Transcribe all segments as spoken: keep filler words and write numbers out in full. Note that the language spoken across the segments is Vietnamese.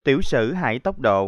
Tiểu sử Hải tốc độ.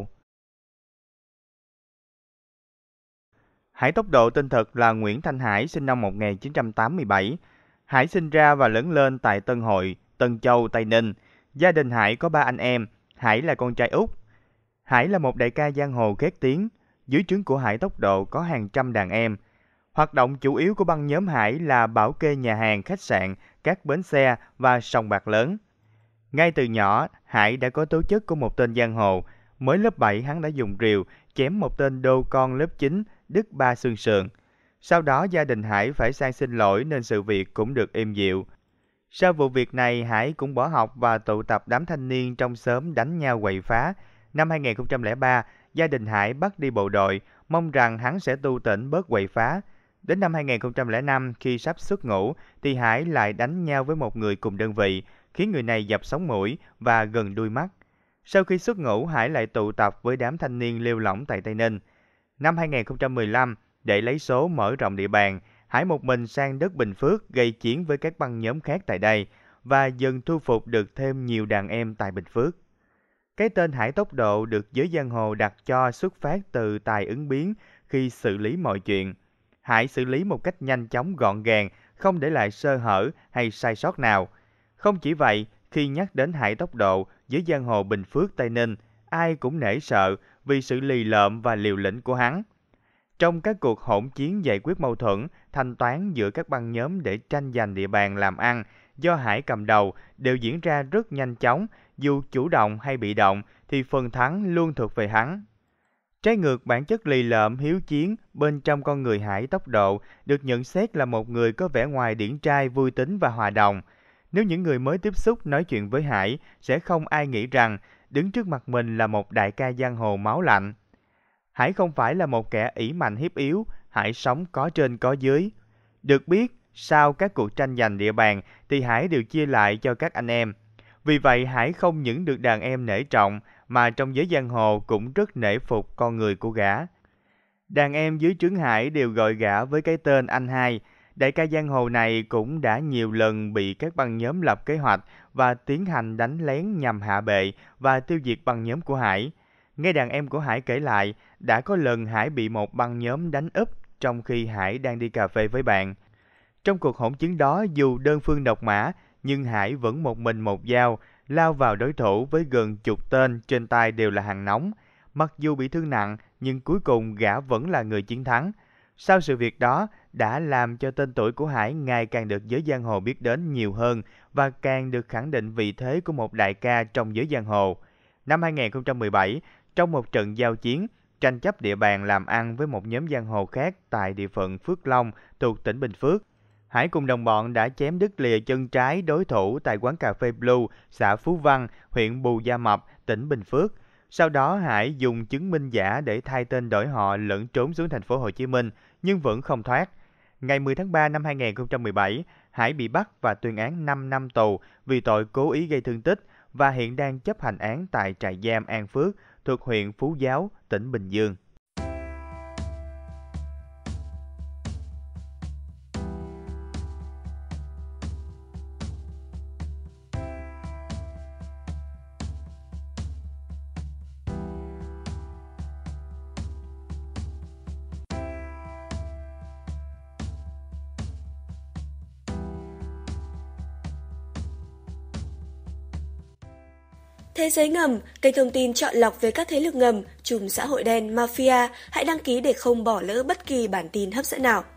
Hải tốc độ tên thật là Nguyễn Thanh Hải, sinh năm một nghìn chín trăm tám mươi bảy. Hải sinh ra và lớn lên tại Tân Hội, Tân Châu, Tây Ninh. Gia đình Hải có ba anh em, Hải là con trai út. Hải là một đại ca giang hồ khét tiếng. Dưới trướng của Hải tốc độ có hàng trăm đàn em. Hoạt động chủ yếu của băng nhóm Hải là bảo kê nhà hàng, khách sạn, các bến xe và sòng bạc lớn. Ngay từ nhỏ, Hải đã có tố chất của một tên giang hồ. Mới lớp bảy, hắn đã dùng rìu chém một tên đô con lớp chín, đứt ba xương sườn. Sau đó gia đình Hải phải sang xin lỗi nên sự việc cũng được êm dịu. Sau vụ việc này, Hải cũng bỏ học và tụ tập đám thanh niên trong xóm đánh nhau quậy phá. Năm hai nghìn không trăm lẻ ba, gia đình Hải bắt đi bộ đội, mong rằng hắn sẽ tu tỉnh bớt quậy phá. Đến năm hai nghìn không trăm lẻ năm, khi sắp xuất ngũ, thì Hải lại đánh nhau với một người cùng đơn vị, khiến người này dập sống mũi và gần đuôi mắt. Sau khi xuất ngũ, Hải lại tụ tập với đám thanh niên lêu lỏng tại Tây Ninh. Năm hai nghìn không trăm mười lăm, để lấy số mở rộng địa bàn, Hải một mình sang đất Bình Phước gây chiến với các băng nhóm khác tại đây và dần thu phục được thêm nhiều đàn em tại Bình Phước. Cái tên Hải tốc độ được giới giang hồ đặt cho xuất phát từ tài ứng biến khi xử lý mọi chuyện. Hải xử lý một cách nhanh chóng gọn gàng, không để lại sơ hở hay sai sót nào. Không chỉ vậy, khi nhắc đến Hải tốc độ, giới giang hồ Bình Phước, Tây Ninh, ai cũng nể sợ vì sự lì lợm và liều lĩnh của hắn. Trong các cuộc hỗn chiến giải quyết mâu thuẫn, thanh toán giữa các băng nhóm để tranh giành địa bàn làm ăn do Hải cầm đầu đều diễn ra rất nhanh chóng, dù chủ động hay bị động thì phần thắng luôn thuộc về hắn. Trái ngược bản chất lì lợm hiếu chiến, bên trong con người Hải tốc độ được nhận xét là một người có vẻ ngoài điển trai, vui tính và hòa đồng. Nếu những người mới tiếp xúc nói chuyện với Hải, sẽ không ai nghĩ rằng đứng trước mặt mình là một đại ca giang hồ máu lạnh. Hải không phải là một kẻ ỷ mạnh hiếp yếu, Hải sống có trên có dưới. Được biết, sau các cuộc tranh giành địa bàn thì Hải đều chia lại cho các anh em. Vì vậy, Hải không những được đàn em nể trọng, mà trong giới giang hồ cũng rất nể phục con người của gã. Đàn em dưới trướng Hải đều gọi gã với cái tên anh hai. Đại ca giang hồ này cũng đã nhiều lần bị các băng nhóm lập kế hoạch và tiến hành đánh lén nhằm hạ bệ và tiêu diệt băng nhóm của Hải. Nghe đàn em của Hải kể lại, đã có lần Hải bị một băng nhóm đánh úp trong khi Hải đang đi cà phê với bạn. Trong cuộc hỗn chiến đó, dù đơn phương độc mã, nhưng Hải vẫn một mình một dao, lao vào đối thủ với gần chục tên, trên tay đều là hàng nóng. Mặc dù bị thương nặng, nhưng cuối cùng gã vẫn là người chiến thắng. Sau sự việc đó, đã làm cho tên tuổi của Hải ngày càng được giới giang hồ biết đến nhiều hơn và càng được khẳng định vị thế của một đại ca trong giới giang hồ. Năm hai nghìn không trăm mười bảy, trong một trận giao chiến, tranh chấp địa bàn làm ăn với một nhóm giang hồ khác tại địa phận Phước Long thuộc tỉnh Bình Phước, Hải cùng đồng bọn đã chém đứt lìa chân trái đối thủ tại quán cà phê Blue, xã Phú Văn, huyện Bù Gia Mập, tỉnh Bình Phước. Sau đó Hải dùng chứng minh giả để thay tên đổi họ lẫn trốn xuống thành phố Hồ Chí Minh nhưng vẫn không thoát. Ngày mười tháng ba năm hai nghìn không trăm mười bảy, Hải bị bắt và tuyên án năm năm tù vì tội cố ý gây thương tích và hiện đang chấp hành án tại trại giam An Phước thuộc huyện Phú Giáo, tỉnh Bình Dương. Thế giới ngầm, kênh thông tin chọn lọc về các thế lực ngầm, chùm xã hội đen, mafia. Hãy đăng ký để không bỏ lỡ bất kỳ bản tin hấp dẫn nào.